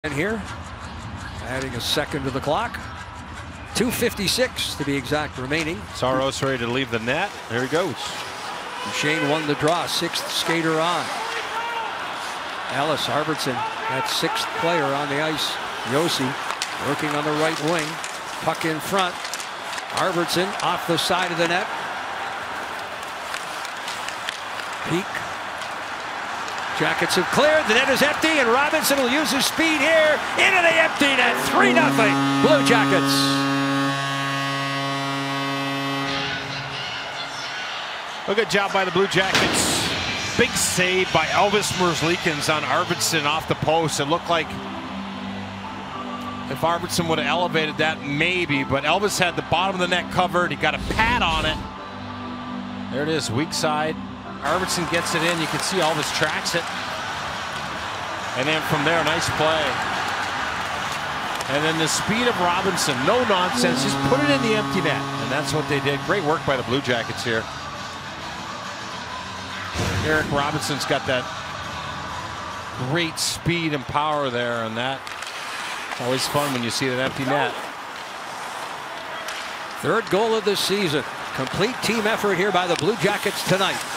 In here, adding a second to the clock. 2:56 to be exact remaining. Saros ready to leave the net. There he goes. Shane won the draw, sixth skater on. Ellis Arvidsson, that sixth player on the ice. Josi working on the right wing. Puck in front. Arvidsson off the side of the net. Peak. Jackets have cleared. The net is empty, and Robinson will use his speed here into the empty net. 3-0 Blue Jackets. A good job by the Blue Jackets. Big save by Elvis Merzlikins on Arvidsson off the post. It looked like if Arvidsson would have elevated that, maybe, but Elvis had the bottom of the net covered. He got a pad on it. There it is, weak side. Arvidsson gets it in. You can see Elvis tracks it. And then from there, nice play. And then the speed of Robinson, no nonsense, just put it in the empty net. And that's what they did. Great work by the Blue Jackets here. Eric Robinson's got that great speed and power there, and that's always fun when you see that empty net. Third goal of the season. Complete team effort here by the Blue Jackets tonight.